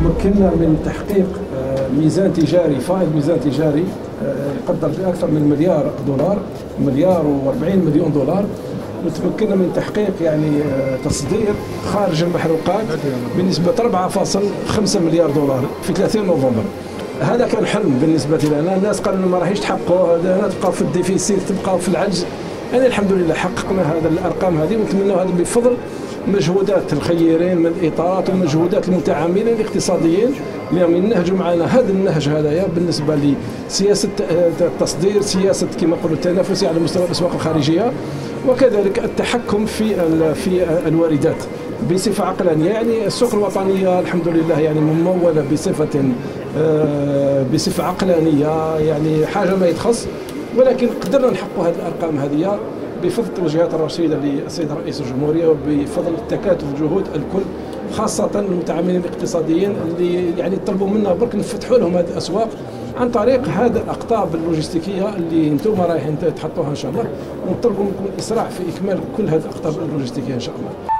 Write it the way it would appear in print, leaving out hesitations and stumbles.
تمكنا من تحقيق ميزان تجاري فائض، ميزان تجاري يقدر بأكثر من مليار دولار، مليار و40 مليون دولار. وتمكنا من تحقيق يعني تصدير خارج المحروقات بنسبة 4.5 مليار دولار في 30 نوفمبر. هذا كان حلم بالنسبة لنا، الناس قالوا ما راهيش تحققوا، هذا تبقى في الديفيسيت، تبقى في العجز. يعني الحمد لله حققنا هذا الأرقام هذه، ونتمنى هذا بفضل مجهودات الخيرين من الإطارات ومجهودات المتعاملين الاقتصاديين اللي ينهجوا معنا هذا النهج هذايا بالنسبة لسياسة التصدير، سياسة كما نقولوا التنافسي على مستوى الأسواق الخارجية، وكذلك التحكم في الواردات بصفة عقلانية. يعني السوق الوطنية الحمد لله يعني ممولة بصفة عقلانية، يعني حاجة ما يتخص، ولكن قدرنا نحقق هذه الأرقام هذه بفضل التوجيهات الرشيدة للسيد رئيس الجمهورية وبفضل تكاتف جهود الكل، خاصة المتعاملين الاقتصاديين اللي يعني طلبوا منا برك نفتحوا لهم هذه الأسواق عن طريق هذه الأقطاب اللوجستيكية اللي انتم رايحين تحطوها إن شاء الله، ونطلبوا منكم الإسراع في إكمال كل هذه الأقطاب اللوجستيكية إن شاء الله.